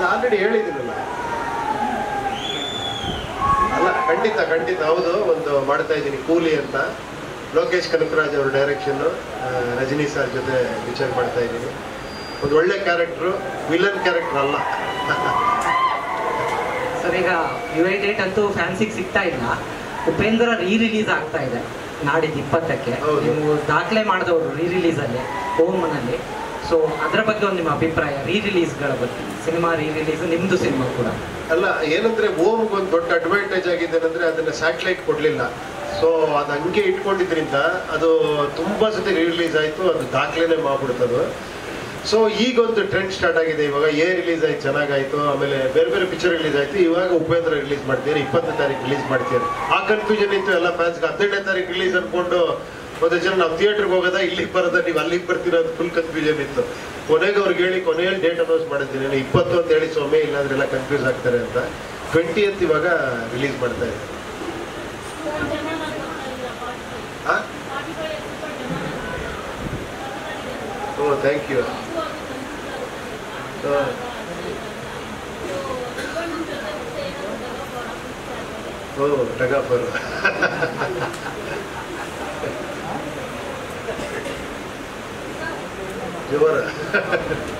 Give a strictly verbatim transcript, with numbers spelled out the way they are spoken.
Already ಹೇಳಿದ್ದೀನಲ್ಲ. ಅಲ್ಲ ಖಂಡಿತ ಖಂಡಿತ ಹೌದು. ಒಂದು ಮಾಡ್ತಾ ಇದ್ದೀನಿ ಕೂಲಿ ಅಂತ, ಲೋಕೇಶ್ ಕನಕರಾಜ್ ಅವ್ರ ಡೈರೆಕ್ಷನ್, ರಜನಿ ಸರ್ ಜೊತೆ ವಿಚಾರ ಮಾಡ್ತಾ ಇದ್ದೀನಿ. ಒಂದು ಒಳ್ಳೆ ಕ್ಯಾರೆಕ್ಟ್ರು, ವಿಲನ್ ಕ್ಯಾರೆಕ್ಟರ್ ಅಲ್ಲ. ಸರ್ ಈಗ ಯು ಐ ಡೇಟ್ ಅಂತೂ ಫ್ಯಾನ್ಸಿಗೆ ಸಿಗ್ತಾ ಇಲ್ಲ. ಉಪೇಂದ್ರ ರೀ ರಿಲೀಸ್ ಆಗ್ತಾ ಇದೆ ನಾಡಿದ್ದು ಇಪ್ಪತ್ತಕ್ಕೆ. ನೀವು ದಾಖಲೆ ಮಾಡಿದವರು ರೀ ರಿಲೀಸಲ್ಲಿ ಓಮ್ನಲ್ಲಿ. ಸೊ ಅದರ ಬಗ್ಗೆ ಒಂದು ನಿಮ್ಮ ಅಭಿಪ್ರಾಯ, ರೀ ರಿಲೀಸ್ಗಳ ಬಗ್ಗೆ, ಸಿನಿಮಾ ರೀ ರಿಲೀಸ್ ನಿಮ್ಮದು ಸಿನಿಮಾ ಕೂಡ. ಅಲ್ಲ ಏನಂದ್ರೆ ಓಮ್ಗೆ ಒಂದು ದೊಡ್ಡ ಅಡ್ವಾಂಟೇಜ್ ಆಗಿದೆ ಅಂದರೆ ಅದನ್ನ ಸ್ಯಾಟಲೈಟ್ ಕೊಡಲಿಲ್ಲ. ಸೊ ಅದು ಹಂಗೆ ಇಟ್ಕೊಂಡಿದ್ರಿಂದ ಅದು ತುಂಬ ಸತಿ ರೀ ರಿಲೀಸ್ ಆಯಿತು, ಅದು ದಾಖಲೆನೇ ಮಾಡ್ಬಿಡ್ತದು. ಸೊ ಈಗ ಒಂದು ಟ್ರೆಂಡ್ ಸ್ಟಾರ್ಟ್ ಆಗಿದೆ. ಇವಾಗ ಎ ರಿಲೀಸ್ ಆಯ್ತು, ಚೆನ್ನಾಗಾಯ್ತು. ಆಮೇಲೆ ಬೇರೆ ಬೇರೆ ಪಿಕ್ಚರ್ ರಿಲೀಸ್ ಆಯ್ತು. ಇವಾಗ ಉಪೇಂದ್ರ ರಿಲೀಸ್ ಮಾಡ್ತೀರಿ, ಇಪ್ಪತ್ತನೇ ತಾರೀಕು ರಿಲೀಸ್ ಮಾಡ್ತೀರಿ. ಆ ಕನ್ಫ್ಯೂಷನ್ ಇತ್ತು ಎಲ್ಲ ಫ್ಯಾನ್ಸ್ಗೆ. ಹದಿನೆಂಟನೇ ತಾರೀಕು ರಿಲೀಸ್ ಅನ್ಕೊಂಡು ಒಂದು ಜನ ನಾವು ಥಿಯೇಟ್ರಿಗೆ ಹೋಗೋದಾ ಇಲ್ಲಿಗೆ ಬರೋದ, ನೀವು ಅಲ್ಲಿಗೆ ಬರ್ತೀರೋ ಅದು ಫುಲ್ ಕನ್ಫ್ಯೂಷನ್ ಇತ್ತು. ಕೊನೆಗೆ ಅವ್ರಿಗೆ ಹೇಳಿ ಕೊನೆಯಲ್ಲಿ ಡೇಟ್ ಅನೌನ್ಸ್ ಮಾಡಿದ್ದೀನಿ, ಇಪ್ಪತ್ತು ಅಂತ ಹೇಳಿ ಸೊಮ್ಮೆ, ಇಲ್ಲಾಂದ್ರೆಲ್ಲ ಕನ್ಫ್ಯೂಸ್ ಆಗ್ತಾರೆ ಅಂತ. ಟ್ವೆಂಟಿ ಅಂತ ಇವಾಗ ರಿಲೀಸ್ ಮಾಡ್ತಾ ಇದ್ದೀನಿ. ಓ ಥ್ಯಾಂಕ್ ಯು. ಓ ಟಗಾಫರ್ ಜೋರ